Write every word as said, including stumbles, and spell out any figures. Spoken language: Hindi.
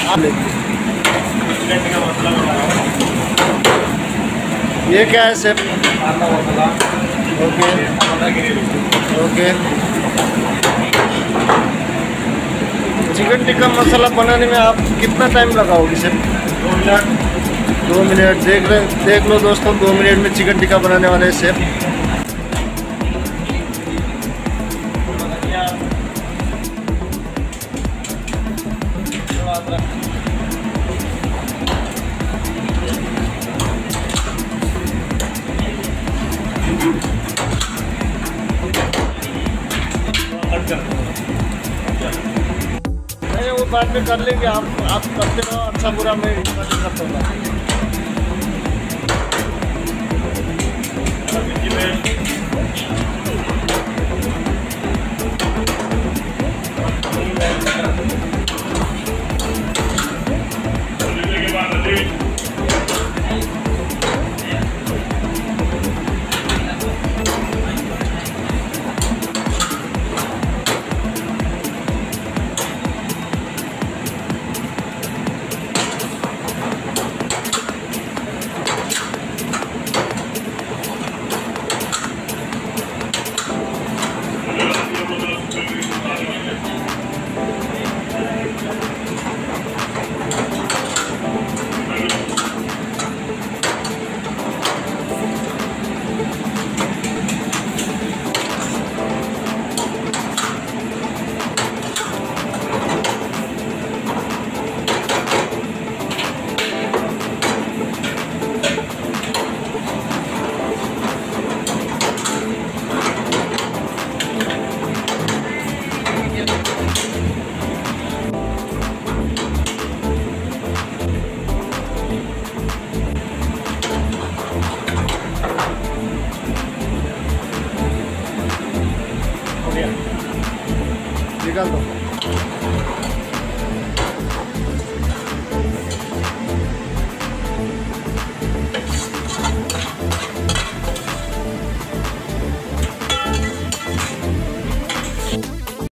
ये क्या है chef? Okay okay. Chicken tikka masala बनाने में आप कितना टाइम लगाओगे शेफ? दो मिनट। दो मिनट देख रहे देख लो दोस्तों, दो मिनट में चिकन टिक्का बनाने वाले हैं शेफ। नहीं वो बाद में कर लेंगे, आप आप करते रहो, अच्छा बुरा मैं करता हूँ। निकाल दो।